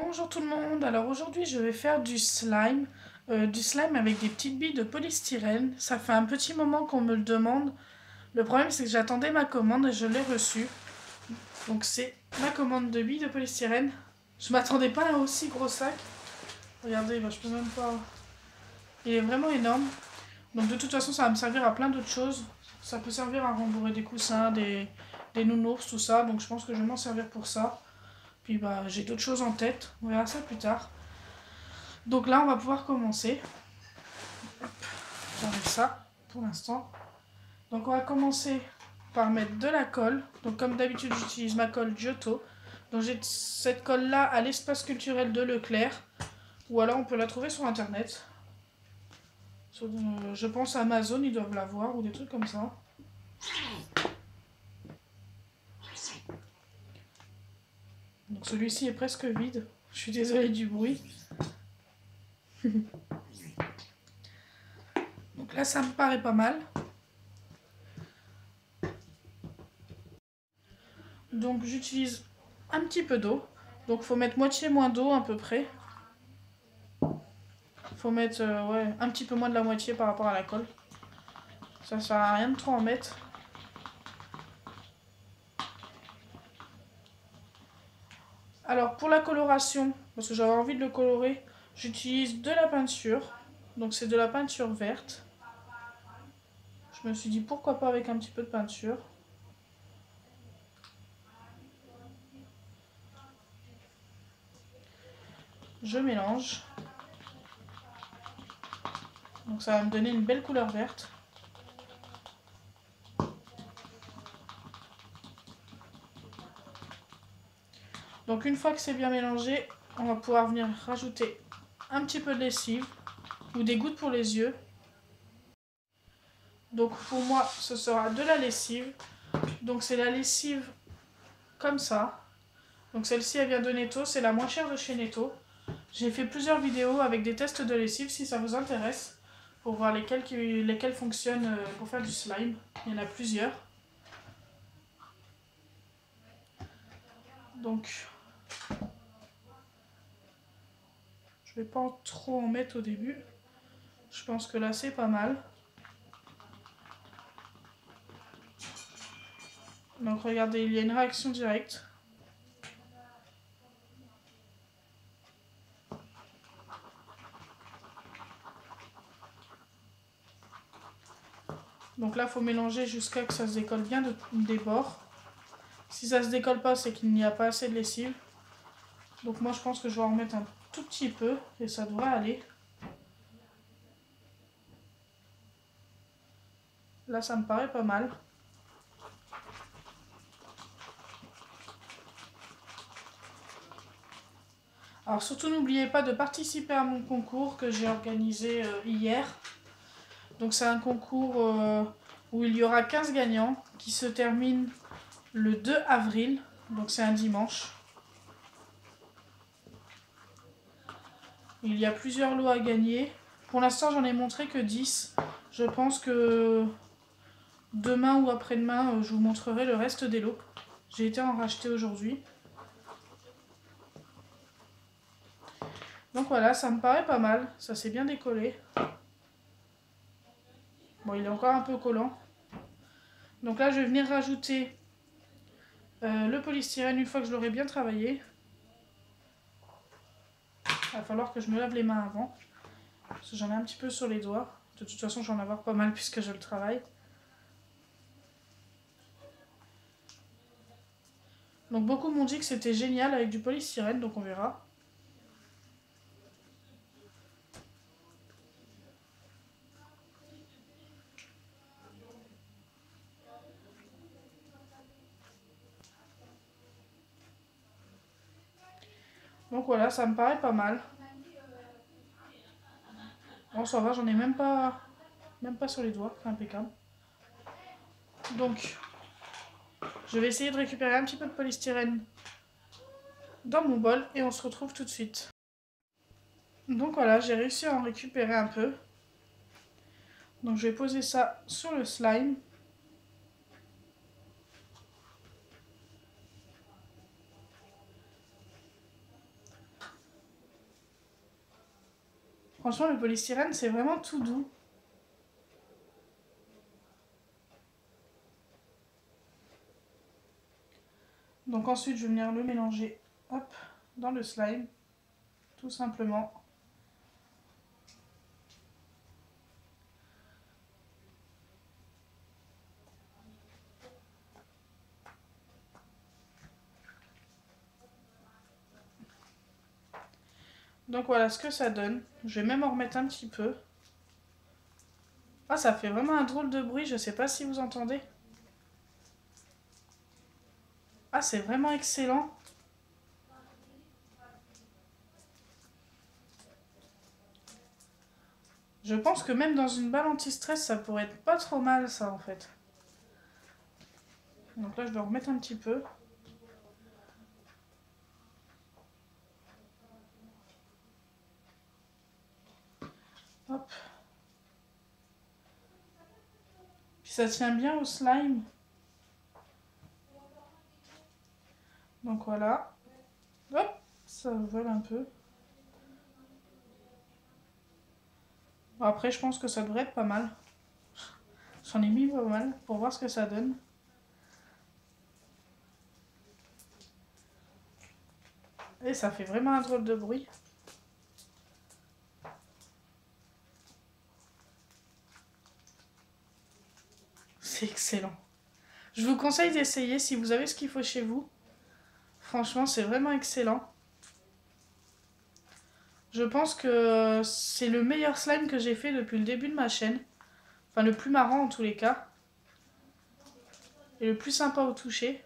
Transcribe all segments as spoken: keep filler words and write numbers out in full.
Bonjour tout le monde, alors aujourd'hui je vais faire du slime, euh, du slime avec des petites billes de polystyrène. Ça fait un petit moment qu'on me le demande. Le problème c'est que j'attendais ma commande et je l'ai reçue. Donc c'est ma commande de billes de polystyrène. Je m'attendais pas à un aussi gros sac. Regardez, bah, je peux même pas... Il est vraiment énorme. Donc de toute façon ça va me servir à plein d'autres choses. Ça peut servir à rembourrer des coussins, des, des nounours, tout ça. Donc je pense que je vais m'en servir pour ça. Puis bah j'ai d'autres choses en tête, on verra ça plus tard. Donc là on va pouvoir commencer. J'enlève ça pour l'instant. Donc on va commencer par mettre de la colle. Donc comme d'habitude j'utilise ma colle Giotto. Donc j'ai cette colle là à l'espace culturel de Leclerc. Ou alors on peut la trouver sur internet. Sur, euh, je pense à Amazon, ils doivent l'avoir ou des trucs comme ça. Donc celui-ci est presque vide. Je suis désolée du bruit. Donc là ça me paraît pas mal. Donc j'utilise un petit peu d'eau. Donc faut mettre moitié moins d'eau à peu près. Faut mettre euh, ouais, un petit peu moins de la moitié par rapport à la colle. Ça sert à rien de trop en mettre. Alors pour la coloration, parce que j'avais envie de le colorer, j'utilise de la peinture. Donc c'est de la peinture verte. Je me suis dit pourquoi pas avec un petit peu de peinture. Je mélange. Donc ça va me donner une belle couleur verte. Donc une fois que c'est bien mélangé, on va pouvoir venir rajouter un petit peu de lessive ou des gouttes pour les yeux. Donc pour moi, ce sera de la lessive. Donc c'est la lessive comme ça. Donc celle-ci, elle vient de Netto, c'est la moins chère de chez Netto. J'ai fait plusieurs vidéos avec des tests de lessive si ça vous intéresse, pour voir lesquelles, qui, lesquelles fonctionnent pour faire du slime. Il y en a plusieurs. Donc je vais pas trop en mettre au début. Je pense que là c'est pas mal. Donc regardez, il y a une réaction directe. Donc là, il faut mélanger jusqu'à que ça se décolle bien de, des bords. Si ça se décolle pas, c'est qu'il n'y a pas assez de lessive. Donc moi, je pense que je vais en remettre un tout petit peu et ça devrait aller. Là, ça me paraît pas mal. Alors surtout, n'oubliez pas de participer à mon concours que j'ai organisé euh, hier. Donc c'est un concours euh, où il y aura quinze gagnants qui se termine le deux avril. Donc c'est un dimanche. Il y a plusieurs lots à gagner. Pour l'instant, j'en ai montré que dix. Je pense que demain ou après-demain, je vous montrerai le reste des lots. J'ai été en racheter aujourd'hui. Donc voilà, ça me paraît pas mal. Ça s'est bien décollé. Bon, il est encore un peu collant. Donc là, je vais venir rajouter euh, le polystyrène une fois que je l'aurai bien travaillé. Il va falloir que je me lave les mains avant. Parce que j'en ai un petit peu sur les doigts. De toute façon, je vais en avoir pas mal puisque je le travaille. Donc beaucoup m'ont dit que c'était génial avec du polystyrène, donc on verra. Donc voilà, ça me paraît pas mal. Bon, ça va, j'en ai même pas, même pas sur les doigts, c'est impeccable. Donc, je vais essayer de récupérer un petit peu de polystyrène dans mon bol et on se retrouve tout de suite. Donc voilà, j'ai réussi à en récupérer un peu. Donc je vais poser ça sur le slime. Franchement, le polystyrène, c'est vraiment tout doux. Donc ensuite, je vais venir le mélanger, hop, dans le slime, tout simplement. Donc voilà ce que ça donne. Je vais même en remettre un petit peu. Ah, ça fait vraiment un drôle de bruit, je sais pas si vous entendez. Ah, c'est vraiment excellent. Je pense que même dans une balle anti-stress, ça pourrait être pas trop mal, ça, en fait. Donc là, je vais en remettre un petit peu. Hop. Puis ça tient bien au slime. Donc voilà. Hop, ça vole un peu. Bon, après, je pense que ça devrait être pas mal. J'en ai mis pas mal pour voir ce que ça donne. Et ça fait vraiment un drôle de bruit. C'est excellent. Je vous conseille d'essayer si vous avez ce qu'il faut chez vous. Franchement, c'est vraiment excellent. Je pense que c'est le meilleur slime que j'ai fait depuis le début de ma chaîne. Enfin, le plus marrant en tous les cas. Et le plus sympa au toucher.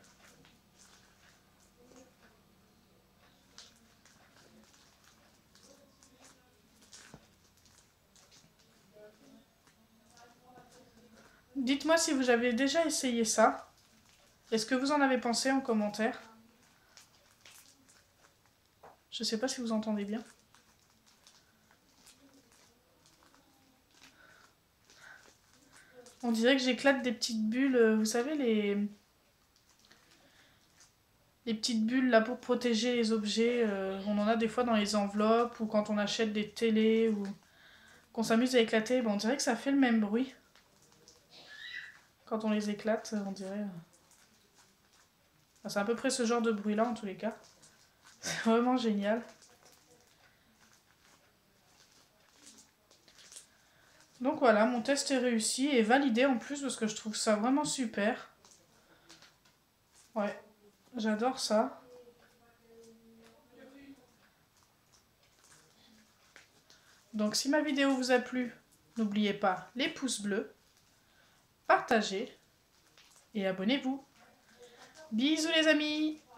Dites-moi si vous avez déjà essayé ça. Est-ce que vous en avez pensé en commentaire? Je sais pas si vous entendez bien. On dirait que j'éclate des petites bulles, vous savez, les... les petites bulles là pour protéger les objets. Euh, on en a des fois dans les enveloppes ou quand on achète des télés ou qu'on s'amuse à éclater. Bon, on dirait que ça fait le même bruit. Quand on les éclate, on dirait... Enfin, c'est à peu près ce genre de bruit là en tous les cas. C'est vraiment génial. Donc voilà, mon test est réussi et validé en plus parce que je trouve ça vraiment super. Ouais, j'adore ça. Donc si ma vidéo vous a plu, n'oubliez pas les pouces bleus, partagez et abonnez-vous. Bisous les amis!